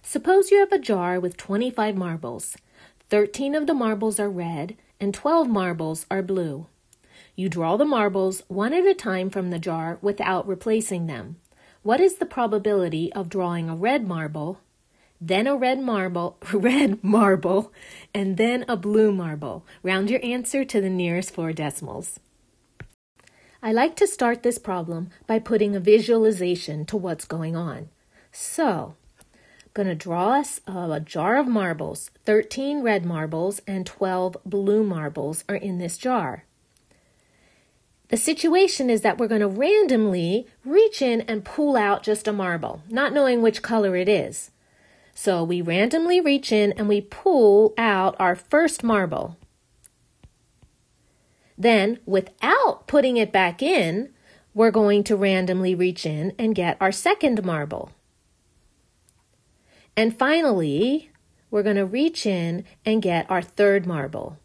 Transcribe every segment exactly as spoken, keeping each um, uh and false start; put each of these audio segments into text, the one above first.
Suppose you have a jar with twenty-five marbles. thirteen of the marbles are red and twelve marbles are blue. You draw the marbles one at a time from the jar without replacing them. What is the probability of drawing a red marble, then a red marble, red marble, and then a blue marble? Round your answer to the nearest four decimals. I like to start this problem by putting a visualization to what's going on. So, I'm going to draw us a, a jar of marbles. thirteen red marbles and twelve blue marbles are in this jar. The situation is that we're going to randomly reach in and pull out just a marble, not knowing which color it is. So we randomly reach in and we pull out our first marble. Then, without putting it back in, we're going to randomly reach in and get our second marble. And finally, we're going to reach in and get our third marble.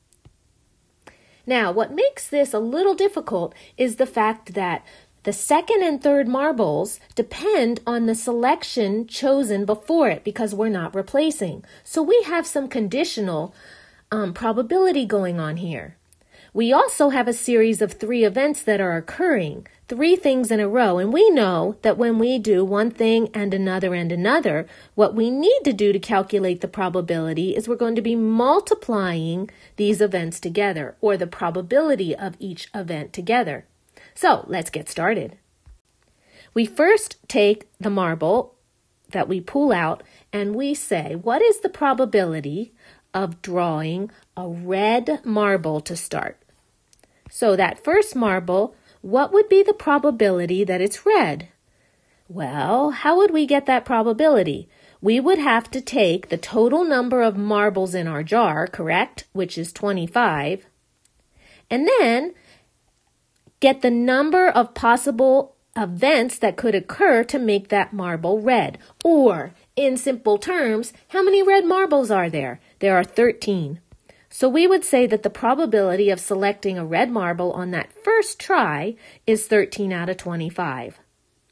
Now, what makes this a little difficult is the fact that the second and third marbles depend on the selection chosen before it because we're not replacing. So we have some conditional um, probability going on here. We also have a series of three events that are occurring, three things in a row, and we know that when we do one thing and another and another, what we need to do to calculate the probability is we're going to be multiplying these events together, or the probability of each event together. So let's get started. We first take the marble that we pull out and we say, what is the probability of drawing a red marble to start? So that first marble, what would be the probability that it's red? Well, how would we get that probability? We would have to take the total number of marbles in our jar, correct, which is twenty-five, and then get the number of possible events that could occur to make that marble red. Or, in simple terms, how many red marbles are there? There are thirteen. So we would say that the probability of selecting a red marble on that first try is thirteen out of twenty-five.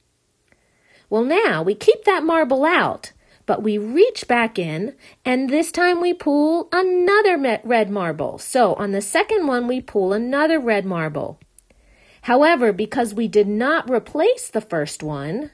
Well, now we keep that marble out, but we reach back in, and this time we pull another red marble. So on the second one, we pull another red marble. However, because we did not replace the first one,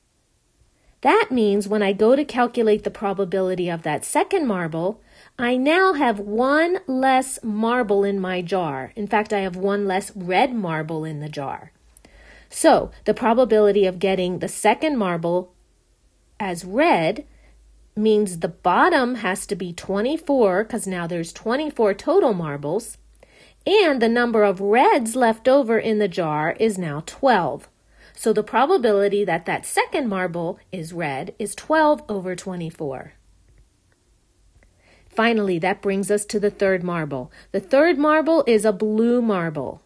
that means when I go to calculate the probability of that second marble, I now have one less marble in my jar. In fact, I have one less red marble in the jar. So the probability of getting the second marble as red means the bottom has to be twenty-four, because now there's twenty-four total marbles, and the number of reds left over in the jar is now twelve. So the probability that that second marble is red is twelve over twenty-four. Finally, that brings us to the third marble. The third marble is a blue marble.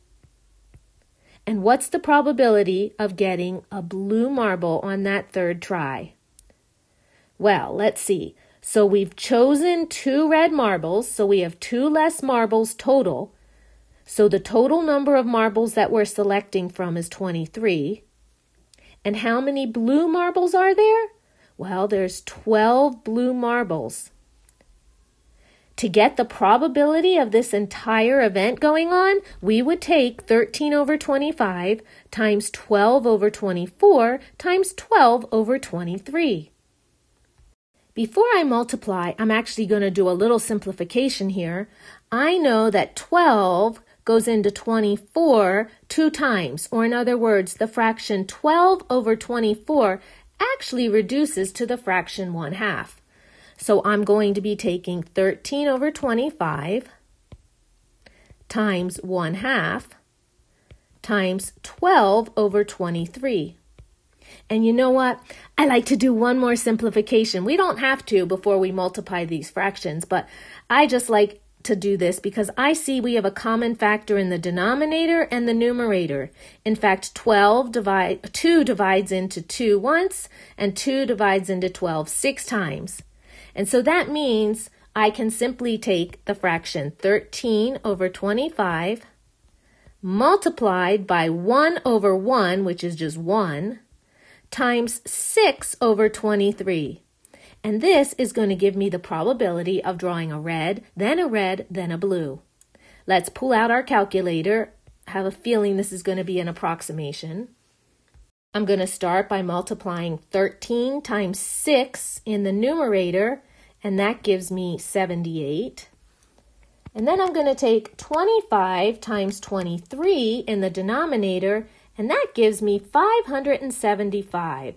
And what's the probability of getting a blue marble on that third try? Well, let's see. So we've chosen two red marbles, so we have two less marbles total. So the total number of marbles that we're selecting from is twenty-three. And how many blue marbles are there? Well, there's twelve blue marbles. To get the probability of this entire event going on, we would take thirteen over twenty-five times twelve over twenty-four times twelve over twenty-three. Before I multiply, I'm actually going to do a little simplification here. I know that twelve goes into twenty-four two times, or in other words, the fraction twelve over twenty-four actually reduces to the fraction one half. So I'm going to be taking thirteen over twenty-five times one half times twelve over twenty-three. And you know what? I like to do one more simplification. We don't have to before we multiply these fractions, but I just like to do this because I see we have a common factor in the denominator and the numerator. In fact, twelve divide, two divides into two once, and two divides into twelve six times. And so that means I can simply take the fraction thirteen over twenty-five multiplied by one over one, which is just one, times six over twenty-three. And this is going to give me the probability of drawing a red, then a red, then a blue. Let's pull out our calculator. I have a feeling this is going to be an approximation. I'm going to start by multiplying thirteen times six in the numerator, and that gives me seventy-eight. And then I'm going to take twenty-five times twenty-three in the denominator, and that gives me five hundred seventy-five.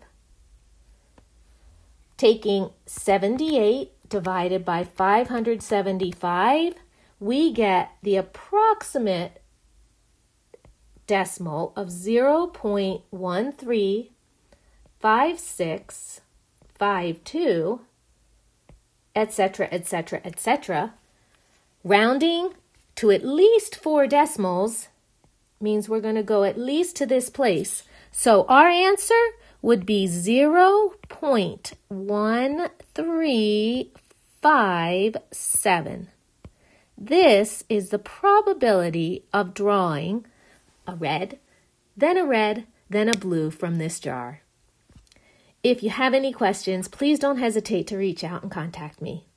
Taking seventy-eight divided by five hundred seventy-five, we get the approximate decimal of zero point one three five six five two, et cetera, et cetera, et cetera. Rounding to at least four decimals means we're going to go at least to this place. So our answer would be zero point one three five seven. This is the probability of drawing a red, then a red, then a blue from this jar. If you have any questions, please don't hesitate to reach out and contact me.